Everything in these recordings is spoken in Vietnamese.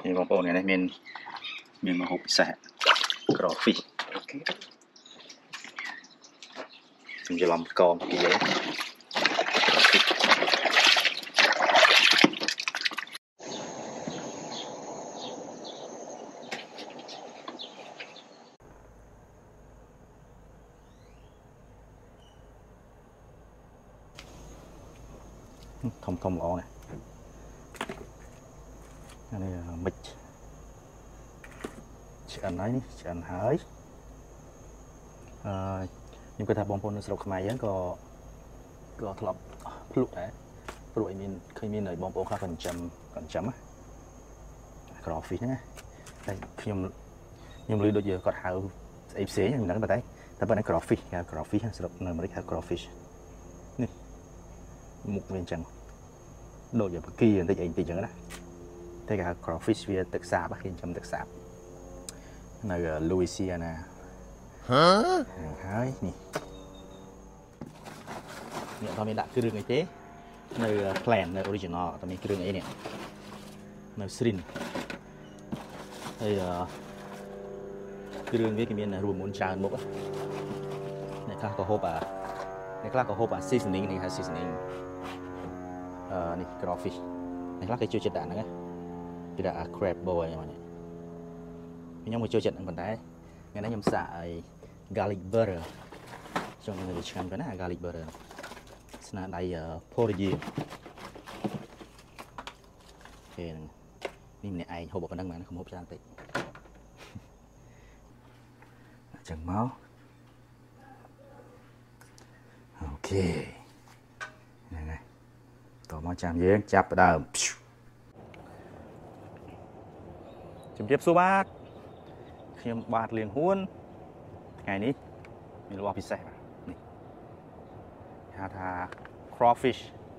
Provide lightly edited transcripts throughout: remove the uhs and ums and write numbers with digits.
นี่บางคนเนี่ยมีมาหุบแสะกรอบฟิชจึงจะลำกองกี่เลยทมร้องไงอันนี้มิดเชื่อไหนนี่เชื่อหายnhưng cái thằng bom pôn sọc mày ấy có thọp lụt đấy rồi mình khi mình lấy bom pôn khác còn chấm á crawfish nhá đây nhưng lưới đôi giờ còn hào ép xé nhưng đắng tayแต่เป็นcrawfishสำหรับในมันเรียกcrawfish นี่มุกเวียนจังโดยอย่างกี้อย่างที่เองตีจังนะแต่กับ crawfish เวียตึกสาบกินจำตึกสาบในลุยเซียนะหายนี่เนี่ยตอนนี้ดักคือเรื่องไอ้เจ๊ในแพลนในออริจินอลตอนนี้คือเรื่องไอ้เนี่ยในสรินไอ้คือเรื่องนี้ก็มีในรวมมูลชาญมุกในคลาสก็โฮปซีซันนิ่งนี่ครับซีซันนิ่งนี่กรอฟิชในคลาสก็ช่วยจัดด่านนะจัดด่านครีบโบยมาเนี่ยมีน้องมาช่วยจัดด่านคนได้งั้นนั้นยำสาย garlic butter ช่วงนี้เราจะชิมกันนะ garlic butter สนาได้พอดีโอเคนี่เนี่ยไอโฮบอกกันดังมานะkhông hộp raติchẳng máu ok này tổ máu chạm dễ chạp vào đầu chụp tiếp số 3ខ្ញុំបាទលៀងហួនថ្ងៃនេះមានរបស់ពិសេសនេះហៅថា crawfish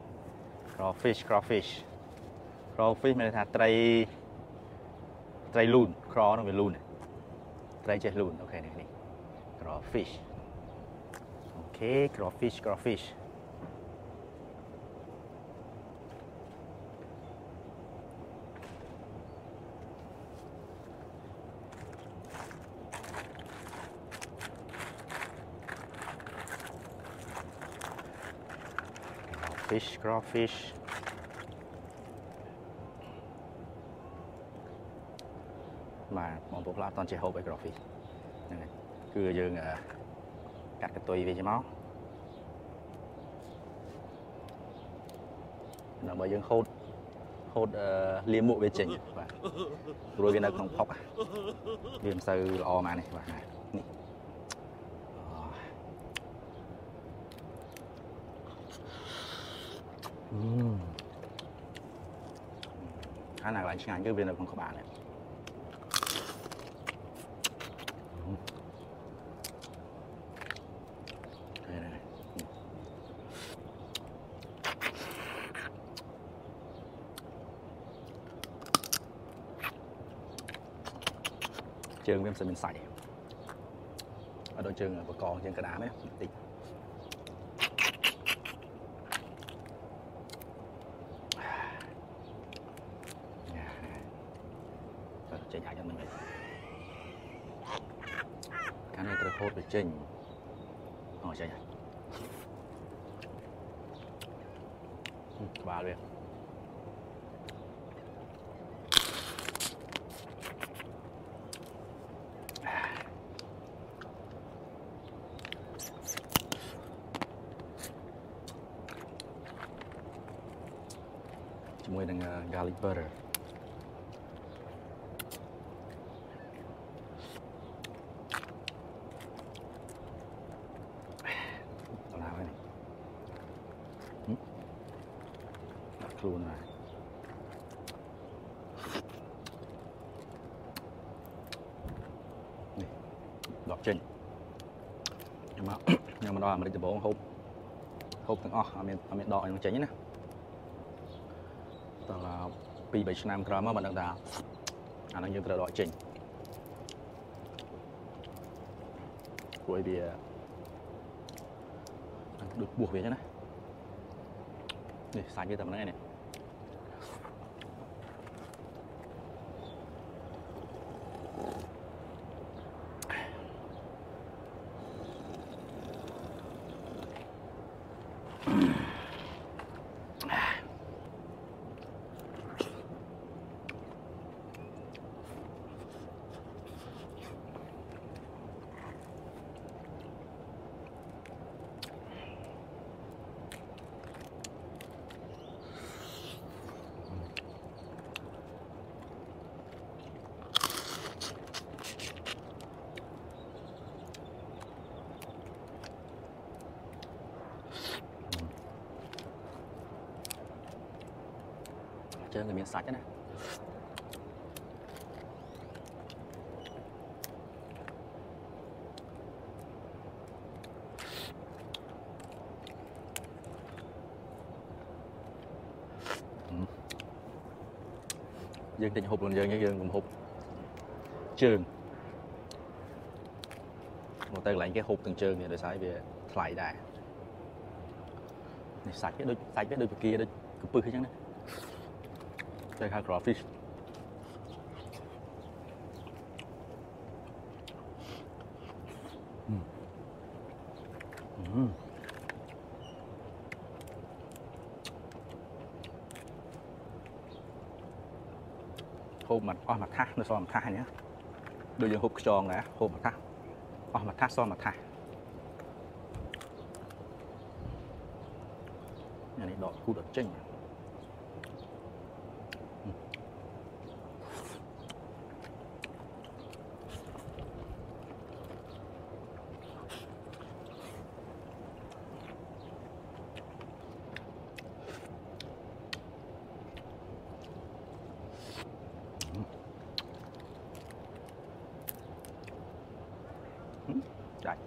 មានន័យថាត្រីលូន craw នោះវាលូនត្រីចេះលូនអូខេនេះ crawfish អូខេ crawfish mà bọn bố là toàn chế hộp với crawfish này cứ dương cắt cái tùy về cho máu nó bởi dương hốt liêm mụ về chỉnh và rồi cái nó không phóc liêm sư lo mà này và này khá là lạnh ngàn cái viên này không có bạn này trường viêm sẽ mình xài ở đôi trường và còn trên cái đá đấy tí chạy dài cho mình vậy cái này tôi hốt về trình chạy dài ba luônជាមួយនឹង garlic butter luôn rồi này, đọt trên nhưng mà đo mình đi bộ hộp thằng mình đo nó chỉnh nè tao là pi 7 năm gram mà đang đào nó như cái đọt chỉnh cuối bia được buộc về chứ này xài như tầm này này chơi người miền sạch thế này. Dương tình hụt luôn, dương cũng hụt trường một tay lại cái hụt từng trường này để sai về lại đại này sạch cái đôi kia đôi cứ bự chẳng đấy. Đây là crawfish. Hộp mặt thác nó so mặt thác nhé. Đôi giờ hộp tròn này, hộp mặt thác. Mặt thác so mặt thác. Nhà này đỏ khu đỏ chênh. Đấy.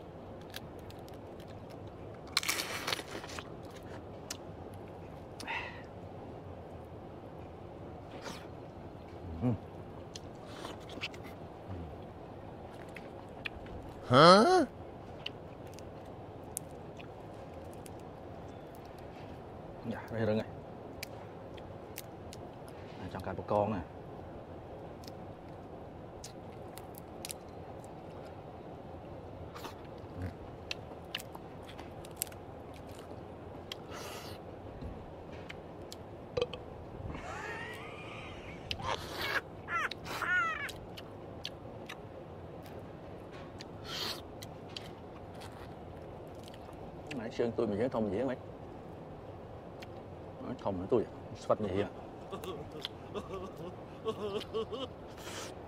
Hả? Dạ, đây rừng này. Trong cả một con này. Nãy xương tôi mình nhớ thông gì mấy thông nữa tôi phát gì vậy.